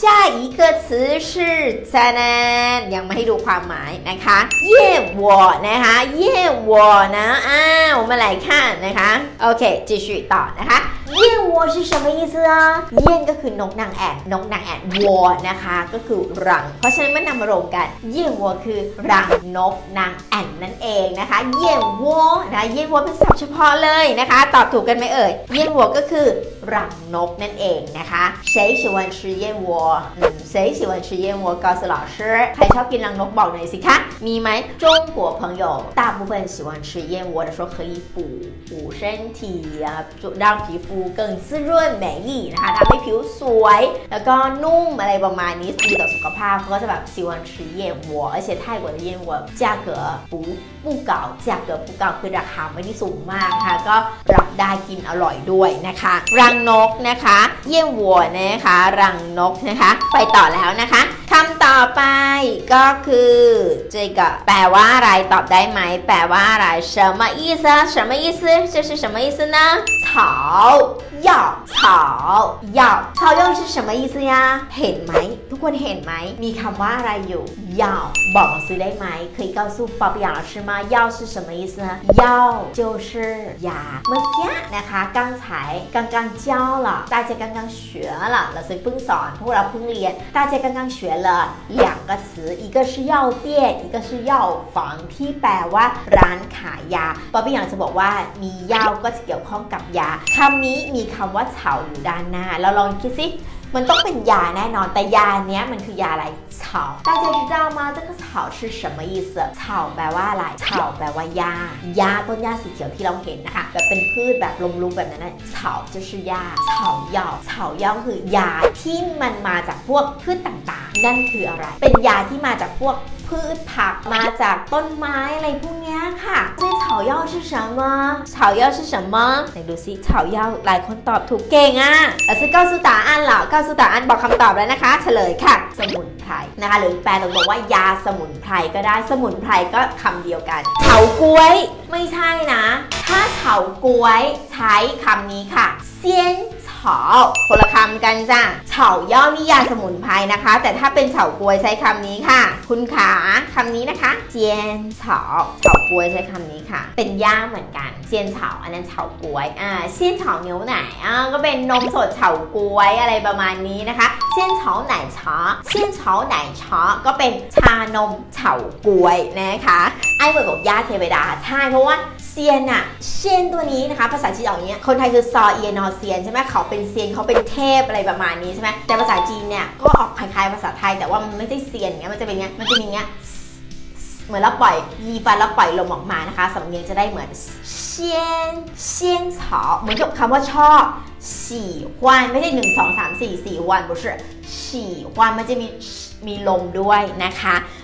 下一个词是ซานันยังไม่ให้ดูความหมายนะคะเย่我นะคะเย่我นะ我们来看นะคะโอเค继续ต่อนะคะเย่我是什么意思啊เย่ก็คือนกนางแอ่นนกนางแอ่น我นะคะก็คือรังเพราะฉะนั้นมันนำมารวมกันเย่我คือรังนกนางแอ่นนั่นเองนะคะเย่我นะเย่我เป็นศัพท์เฉพาะเลยนะคะตอบถูกกันไหมเอ่ยเย่我ก็คือรังนกนั่นเองนะคะ谁喜欢吃燕窝谁喜欢吃燕窝告诉老师ใครชอบกินรังนกบอกหน่อยสิคะมีไหม中国朋友大部分喜欢吃燕窝的说可以补身体让皮肤更滋润美丽นะคะทำให้ผิวสวยแล้วก็นุ่มอะไรประมาณนี้ดีต่อสุขภาพเขาก็จะแบบ喜欢吃燕窝而且泰国的燕窝价格不高价格不高คือราคาไม่ได้สูงมากค่ะก็รับได้กินอร่อยด้วยนะคะรังนกนะคะเยี่ยวัวนะคะรังนกนะคะไปต่อแล้วนะคะคำต่อไปก็คือ这个แปลว่าอะไรตอบได้ไหมแปลว่าอะไร什么意思什么意思这是什么意思呢草药草药草药是什么意思呀เห็นไหมทุกคนเห็นไหมมีคำว่าอะไรอยู่药บอกมาซื้อได้ไหม可以告诉宝贝老师吗药是什么意思呢药就是ยาเมื่อกี้นะคะ刚才刚刚教了大家刚刚学了老师เพิ่งสอนพวกเราเพิ่งเรียน大家刚刚学了两个词一个是药店一个是药房ที่แปลว่าร้านขายยาป๊อปปี้อยากจะบอกว่ามียาก็จะเกี่ยวข้องกับยาคำนี้มีคำว่าเฉาอยู่ด้านหน้าเราลองคิดสิมันต้องเป็นยาแน่นอนแต่ยาเนี้ยมันคือยาอะไร草大家知道吗这个草是什么意思草แปลว่าอะไร草แปลว่ายายาต้นหญ้าสีเขียวที่เราเห็นนะคะแบบเป็นพืชแบบลมลุกแบบนั้นนะ草就是ยา草药草药คือยาที่มันมาจากพวกพืชต่างๆนั่นคืออะไรเป็นยาที่มาจากพวกพืชผักมาจากต้นไม้อะไรพวกนี้ค่ะ这草药是什么草药是什么ไหนดูซิ草药หลายคนตอบถูกเก่งอ่ะแต่ซึ่ง告诉答案了告诉答案บอกคำตอบแล้วนะคะเฉลยค่ะสมุนไพรนะคะหรือแปลตรงบอกว่ายาสมุนไพรก็ได้สมุนไพรก็คำเดียวกันเฉาก๊วยไม่ใช่นะถ้าเฉาก๊วยใช้คำนี้ค่ะเซียนคนละคำกันจ้ะเฉาย่อนิยาสมุนไพรนะคะแต่ถ้าเป็นเฉาก๊วยใช้คำนี้ค่ะคุณขาคำนี้นะคะเจียนเฉาก๊วยใช้คำนี้ค่ะเป็นย่าเหมือนกันเจียนเฉาอันนั้นเฉาก๊วยเซียนเฉาเนียวไหนก็เป็นนมสดเฉาก๊วยอะไรประมาณนี้นะคะเซียนเฉาไหนช้าเซียนเฉาไหนช้าก็เป็นชานมเฉาก๊วยนะคะไอ้เหมือนกับย่าเทวดาใช่เพราะว่าเซียนเซียนตัวนี้นะคะภาษาจีนออกอย่างเงี้ยคนไทยคือซอเอียนอเซียนใช่ไหมเขาเป็นเซียนเขาเป็นเทพอะไรประมาณนี้ใช่ไหมแต่ภาษาจีนเนี่ยก็ออกคล้ายๆภาษาไทยแต่ว่ามันไม่ใช่เซียนเงี้ยมันจะเป็นเงี้ยมันจะมีเงี้ยเหมือนเราปล่อยยีฟันแล้วปล่อยลมออกมานะคะสำเนียงจะได้เหมือนเซียนเฉาเหมือนกับคำว่าชอบสี่ฮวานไม่ใช่1 2 3 4 4ฮวาน不是สี่ฮวานมันจะมีลมด้วยนะคะ